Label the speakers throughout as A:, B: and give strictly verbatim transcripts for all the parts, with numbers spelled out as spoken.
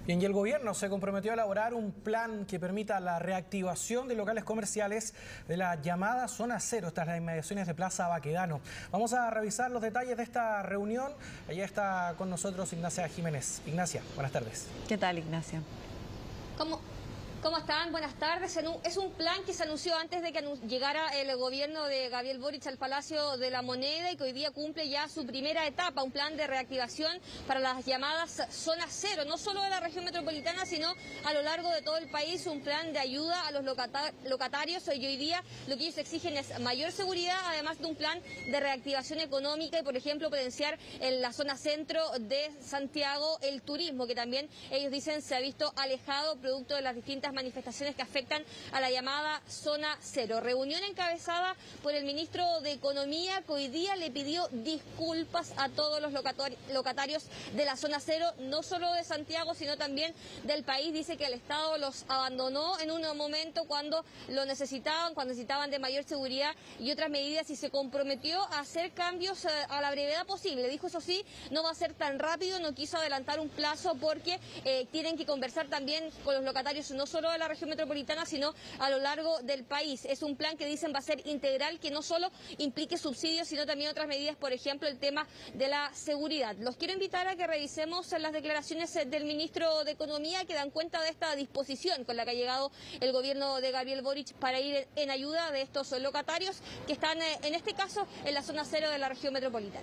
A: Bien, y el gobierno se comprometió a elaborar un plan que permita la reactivación de locales comerciales de la llamada Zona Cero, tras las inmediaciones de Plaza Baquedano. Vamos a revisar los detalles de esta reunión. Allá está con nosotros Ignacia Jiménez. Ignacia, buenas tardes.
B: ¿Qué tal, Ignacia?
C: ¿Cómo? ¿Cómo están? Buenas tardes. Es un plan que se anunció antes de que llegara el gobierno de Gabriel Boric al Palacio de la Moneda y que hoy día cumple ya su primera etapa, un plan de reactivación para las llamadas Zona Cero, no solo de la región metropolitana, sino a lo largo de todo el país, un plan de ayuda a los locatarios. Y hoy día lo que ellos exigen es mayor seguridad, además de un plan de reactivación económica y, por ejemplo, potenciar en la zona centro de Santiago el turismo, que también ellos dicen se ha visto alejado producto de las distintas manifestaciones que afectan a la llamada Zona Cero. Reunión encabezada por el ministro de Economía, que hoy día le pidió disculpas a todos los locatarios de la Zona Cero, no solo de Santiago, sino también del país. Dice que el Estado los abandonó en un momento cuando lo necesitaban, cuando necesitaban de mayor seguridad y otras medidas, y se comprometió a hacer cambios a la brevedad posible. Dijo, eso sí, no va a ser tan rápido, no quiso adelantar un plazo porque eh, tienen que conversar también con los locatarios, no solo de la región metropolitana, sino a lo largo del país. Es un plan que dicen va a ser integral, que no solo implique subsidios, sino también otras medidas, por ejemplo, el tema de la seguridad. Los quiero invitar a que revisemos las declaraciones del ministro de Economía, que dan cuenta de esta disposición con la que ha llegado el gobierno de Gabriel Boric para ir en ayuda de estos locatarios que están, en este caso, en la zona cero de la región metropolitana.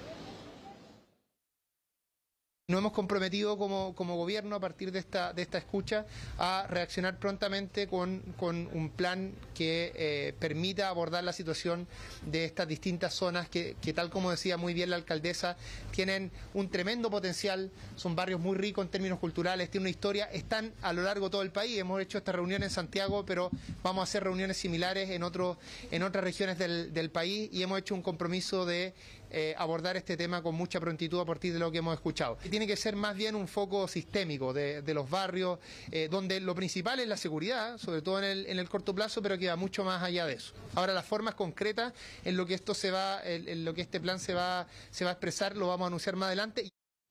D: Nos hemos comprometido como, como gobierno a partir de esta, de esta escucha a reaccionar prontamente con, con un plan que eh, permita abordar la situación de estas distintas zonas que, que, tal como decía muy bien la alcaldesa, tienen un tremendo potencial, son barrios muy ricos en términos culturales, tienen una historia, están a lo largo de todo el país. Hemos hecho esta reunión en Santiago, pero vamos a hacer reuniones similares en, otro, en otras regiones del, del país, y hemos hecho un compromiso de eh, abordar este tema con mucha prontitud a partir de lo que hemos escuchado. Tiene que ser más bien un foco sistémico de, de los barrios, eh, donde lo principal es la seguridad, sobre todo en el, en el corto plazo, pero que va mucho más allá de eso. Ahora, las formas concretas en lo que esto se va, en, en lo que este plan se va, se va a expresar, lo vamos a anunciar más adelante.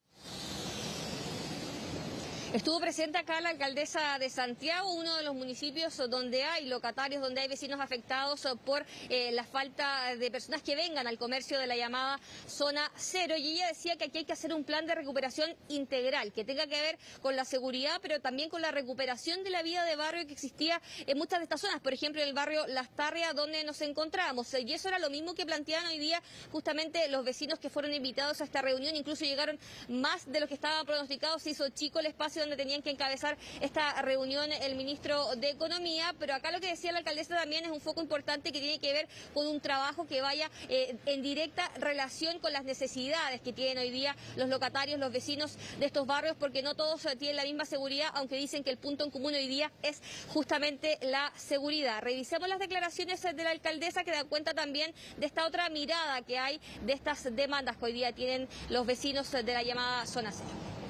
C: Estuvo presente acá la alcaldesa de Santiago, uno de los municipios donde hay locatarios, donde hay vecinos afectados por eh, la falta de personas que vengan al comercio de la llamada Zona Cero. Y ella decía que aquí hay que hacer un plan de recuperación integral, que tenga que ver con la seguridad, pero también con la recuperación de la vida de barrio que existía en muchas de estas zonas, por ejemplo en el barrio Las Tarrias, donde nos encontramos. Y eso era lo mismo que planteaban hoy día justamente los vecinos que fueron invitados a esta reunión. Incluso llegaron más de lo que estaba pronosticado, se hizo chico el espacio donde tenían que encabezar esta reunión el ministro de Economía, pero acá lo que decía la alcaldesa también es un foco importante que tiene que ver con un trabajo que vaya eh, en directa relación con las necesidades que tienen hoy día los locatarios, los vecinos de estos barrios, porque no todos tienen la misma seguridad, aunque dicen que el punto en común hoy día es justamente la seguridad. Revisemos las declaraciones de la alcaldesa, que dan cuenta también de esta otra mirada que hay de estas demandas que hoy día tienen los vecinos de la llamada Zona Cero.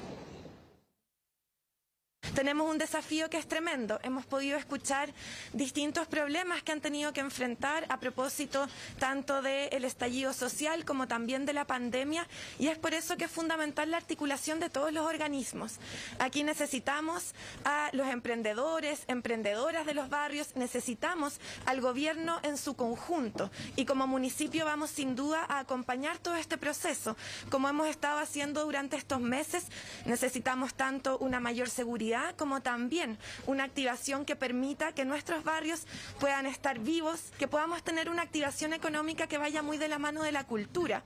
E: Tenemos un desafío que es tremendo. Hemos podido escuchar distintos problemas que han tenido que enfrentar a propósito tanto del estallido social como también de la pandemia, y es por eso que es fundamental la articulación de todos los organismos. Aquí necesitamos a los emprendedores, emprendedoras de los barrios, necesitamos al gobierno en su conjunto, y como municipio vamos sin duda a acompañar todo este proceso, como hemos estado haciendo durante estos meses. Necesitamos tanto una mayor seguridad como también una activación que permita que nuestros barrios puedan estar vivos, que podamos tener una activación económica que vaya muy de la mano de la cultura.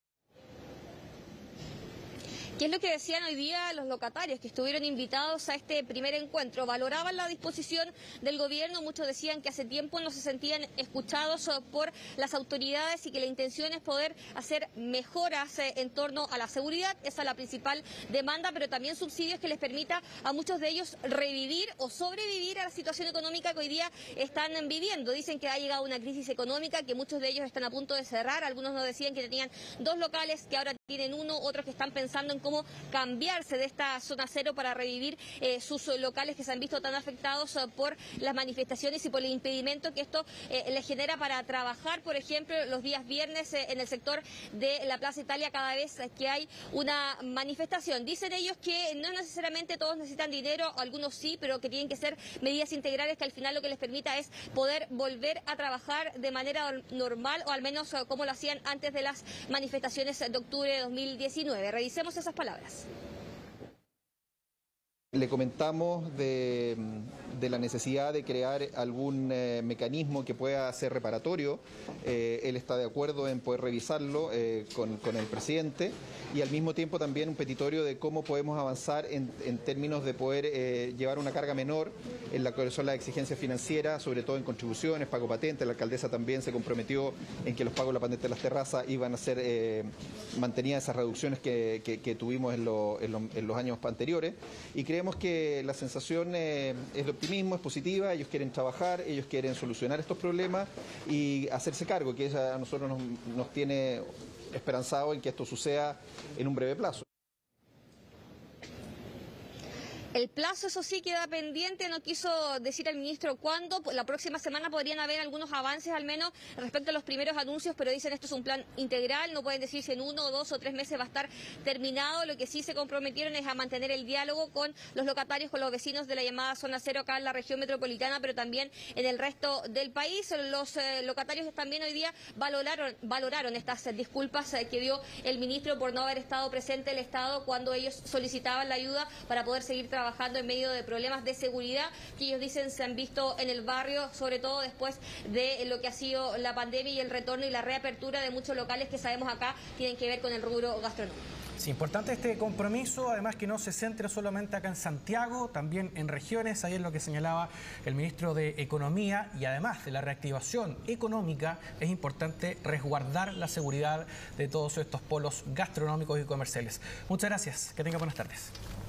C: ¿Qué es lo que decían hoy día los locatarios que estuvieron invitados a este primer encuentro? Valoraban la disposición del gobierno, muchos decían que hace tiempo no se sentían escuchados por las autoridades y que la intención es poder hacer mejoras en torno a la seguridad, esa es la principal demanda, pero también subsidios que les permita a muchos de ellos revivir o sobrevivir a la situación económica que hoy día están viviendo. Dicen que ha llegado una crisis económica, que muchos de ellos están a punto de cerrar, algunos nos decían que tenían dos locales, que ahora tienen uno, otros que están pensando en cómo cambiarse de esta zona cero para revivir eh, sus locales que se han visto tan afectados eh, por las manifestaciones y por el impedimento que esto eh, les genera para trabajar, por ejemplo, los días viernes eh, en el sector de la Plaza Italia cada vez que hay una manifestación. Dicen ellos que no necesariamente todos necesitan dinero, algunos sí, pero que tienen que ser medidas integrales que al final lo que les permita es poder volver a trabajar de manera normal o al menos eh, como lo hacían antes de las manifestaciones de octubre de dos mil diecinueve. Revisemos esas palabras.
B: Le comentamos de, de la necesidad de crear algún eh, mecanismo que pueda ser reparatorio. Eh, él está de acuerdo en poder revisarlo eh, con, con el presidente y al mismo tiempo también un petitorio de cómo podemos avanzar en, en términos de poder eh, llevar una carga menor en la que son las exigencias financieras, sobre todo en contribuciones, pago patente. La alcaldesa también se comprometió en que los pagos de la patente de las terrazas iban a ser eh, mantenidas esas reducciones que, que, que tuvimos en, lo, en, lo, en los años anteriores y creemos que la sensación eh, es de optimismo, es positiva, ellos quieren trabajar, ellos quieren solucionar estos problemas y hacerse cargo, que a nosotros nos, nos tiene esperanzado en que esto suceda en un breve plazo.
C: El plazo, eso sí, queda pendiente, no quiso decir el ministro cuándo. La próxima semana podrían haber algunos avances, al menos respecto a los primeros anuncios, pero dicen esto es un plan integral, no pueden decir si en uno, dos o tres meses va a estar terminado. Lo que sí se comprometieron es a mantener el diálogo con los locatarios, con los vecinos de la llamada zona cero acá en la región metropolitana, pero también en el resto del país. Los eh, locatarios también hoy día valoraron, valoraron estas eh, disculpas eh, que dio el ministro por no haber estado presente el Estado cuando ellos solicitaban la ayuda para poder seguir trabajando. trabajando en medio de problemas de seguridad que ellos dicen se han visto en el barrio, sobre todo después de lo que ha sido la pandemia y el retorno y la reapertura de muchos locales que sabemos acá tienen que ver con el rubro gastronómico.
A: Sí, importante este compromiso, además que no se centre solamente acá en Santiago, también en regiones, ahí es lo que señalaba el ministro de Economía, y además de la reactivación económica, es importante resguardar la seguridad de todos estos polos gastronómicos y comerciales. Muchas gracias, que tenga buenas tardes.